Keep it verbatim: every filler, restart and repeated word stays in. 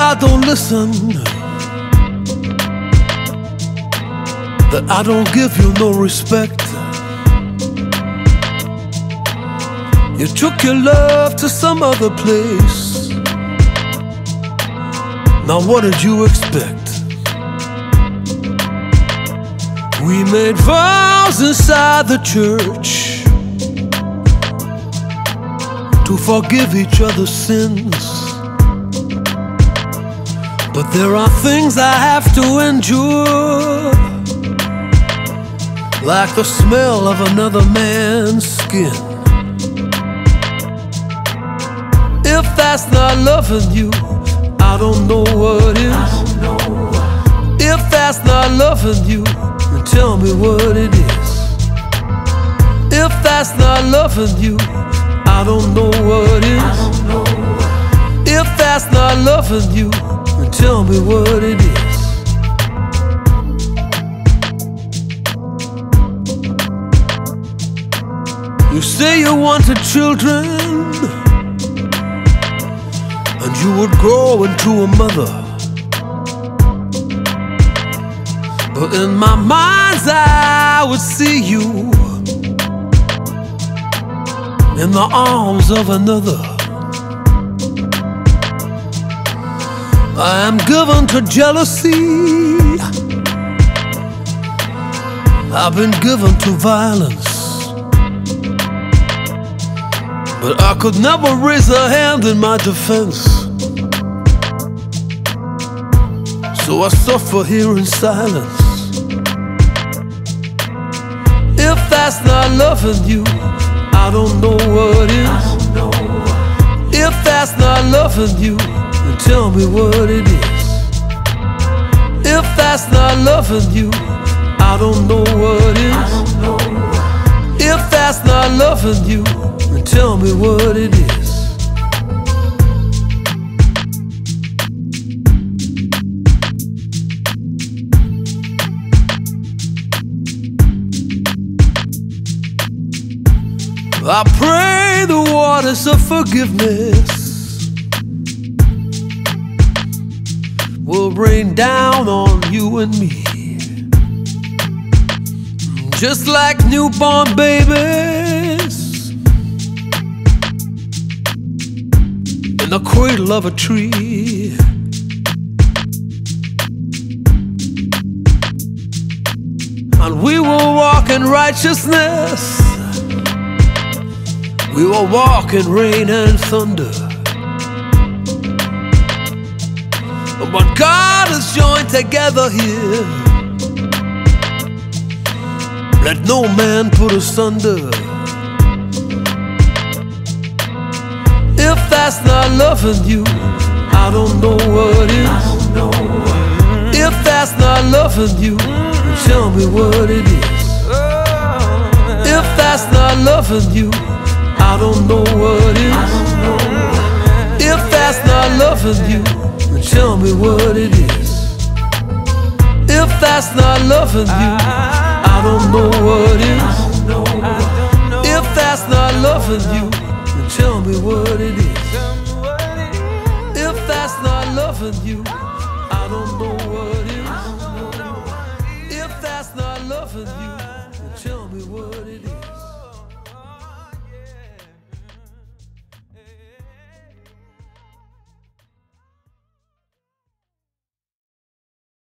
I don't listen, that I don't give you no respect. You took your love to some other place. Now what did you expect? We made vows inside the church to forgive each other's sins, but there are things I have to endure, like the smell of another man's skin. If that's not loving you, I don't know what is. If that's not loving you, then tell me what it is. If that's not loving you, I don't know what is. If that's not loving you, then tell me what it is. You say you wanted children, and you would grow into a mother, but in my mind's eye I would see you in the arms of another. I am given to jealousy, I've been given to violence, but I could never raise a hand in my defense. So I suffer here in silence. If that's not loving you, I don't know what is. If that's not loving you, then tell me what it is. If that's not loving you, I don't know what is. If that's not loving you, then tell me what it is. I pray the waters of forgiveness will rain down on you and me, just like newborn babies in the cradle of a tree. And we will walk in righteousness, we will walk in rain and thunder. But what God has joined together here, let no man put asunder. If that's not loving you, I don't know what is. If that's not loving you, then tell me what it is. If that's not loving you, I don't know what is. If that's not loving you, then tell me what it is. If that's not loving you, I don't know what is. If that's not loving you, then tell me what it is. If that's not loving you, I don't know what is. If that's not loving you, then tell me what it is.